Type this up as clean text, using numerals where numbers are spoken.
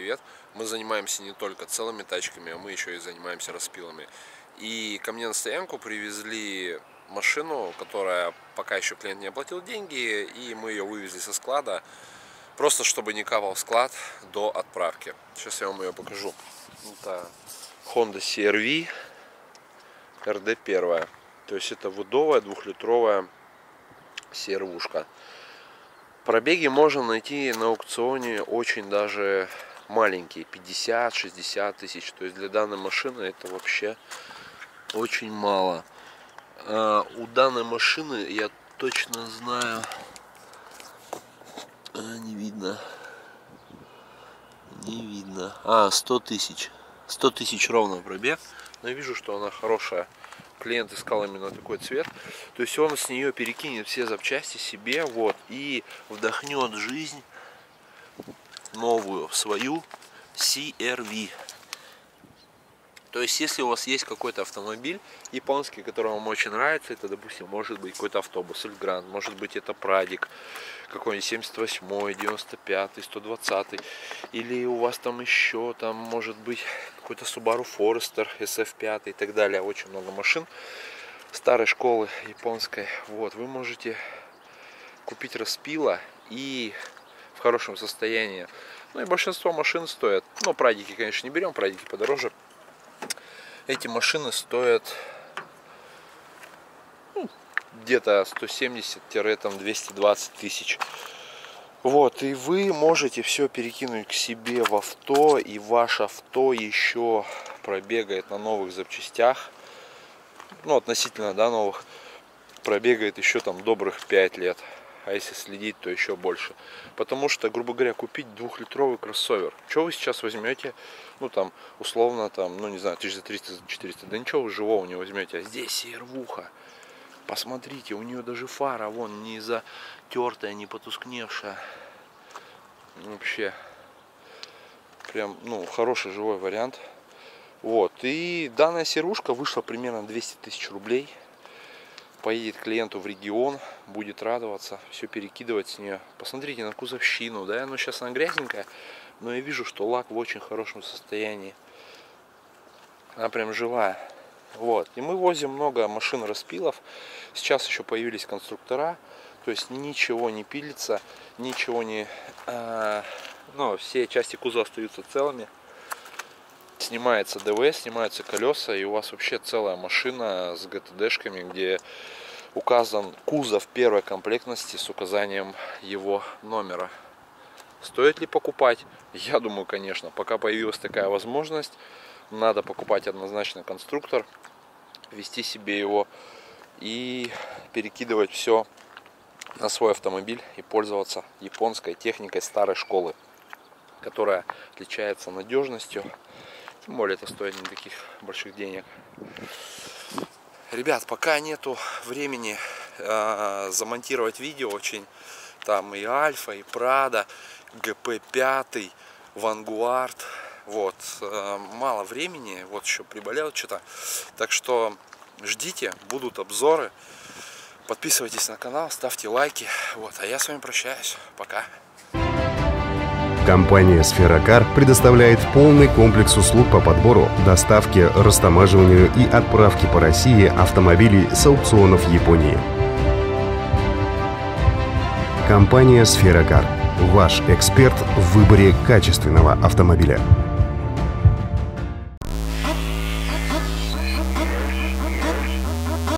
привет. Мы занимаемся не только целыми тачками, а мы еще и занимаемся распилами. И ко мне на стоянку привезли машину, которая пока еще клиент не оплатил деньги, и мы ее вывезли со склада, просто чтобы не капал склад до отправки. Сейчас я вам ее покажу. Это Honda CR-V RD1. То есть это водовая двухлитровая CR-вушка. Пробеги можно найти на аукционе очень даже маленькие, 50-60 тысяч. То есть для данной машины это вообще очень мало. У данной машины я точно знаю, не видно, 100 тысяч. 100 тысяч ровно пробег. Но я вижу, что она хорошая. Клиент искал именно такой цвет. То есть он с нее перекинет все запчасти себе, вот, и вдохнет жизнь новую, свою CR-V. То есть если у вас есть какой-то автомобиль японский, который вам очень нравится, это, допустим, может быть какой-то автобус Эльгранд, может быть это Прадик, какой-нибудь 78-й, 95-й, 120-й, или у вас там еще, там может быть какой-то Subaru Forester SF5 и так далее. Очень много машин старой школы японской. Вот, вы можете купить распила и в хорошем состоянии. Ну и большинство машин стоят. Ну, Прадики, конечно, не берем, Прадики подороже. Эти машины стоят где-то 170-220 тысяч. Вот, и вы можете все перекинуть к себе в авто, и ваше авто еще пробегает на новых запчастях, ну, относительно, да, новых, пробегает еще там добрых 5 лет, а если следить, то еще больше. Потому что, грубо говоря, купить двухлитровый кроссовер, что вы сейчас возьмете, ну, там, условно, там, ну, не знаю, 1300-400, да ничего вы живого не возьмете, а здесь CR-вуха. Посмотрите, у нее даже фара, вон, не затертая, не потускневшая. Вообще, прям, ну, хороший живой вариант. Вот, и данная CR-вушка вышла примерно 200 тысяч рублей. Поедет клиенту в регион, будет радоваться, все перекидывать с нее. Посмотрите на кузовщину, да, ну, сейчас она грязненькая, но я вижу, что лак в очень хорошем состоянии. Она прям живая. Вот, и мы возим много машин распилов. Сейчас еще появились конструктора, то есть ничего не пилится, ничего не, ну, все части кузова остаются целыми. Снимается ДВС, снимаются колеса, и у вас вообще целая машина с ГТДшками, где указан кузов первой комплектности с указанием его номера. Стоит ли покупать? Я думаю, конечно. Пока появилась такая возможность, надо покупать однозначно конструктор, вести себе его и перекидывать все на свой автомобиль и пользоваться японской техникой старой школы, которая отличается надежностью. Тем более это стоит не таких больших денег. Ребят, пока нету времени замонтировать видео, очень там и Альфа, и Прада, ГП5, Вангуард. Вот, мало времени, вот еще приболел что-то. Так что ждите, будут обзоры. Подписывайтесь на канал, ставьте лайки. Вот, а я с вами прощаюсь. Пока. Компания «Сферокар» предоставляет полный комплекс услуг по подбору, доставке, растамаживанию и отправке по России автомобилей с аукционов Японии. Компания «Сферокар» – ваш эксперт в выборе качественного автомобиля.